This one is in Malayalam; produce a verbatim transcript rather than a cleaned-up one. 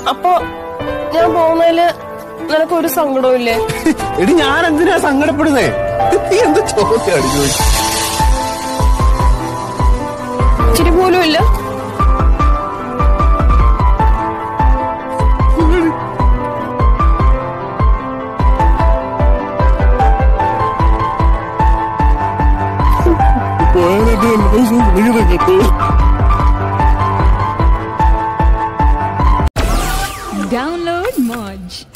അപ്പൊ ഞാൻ പോകുന്നതില് നിനക്കൊരു സങ്കടവും ഇല്ലേ? എടി ഞാൻ എന്തിനാ സങ്കടപ്പെടുന്നേ? എന്ത് ചോദ്യം ഇച്ചിരി പോലും ഇല്ല. Download Moj.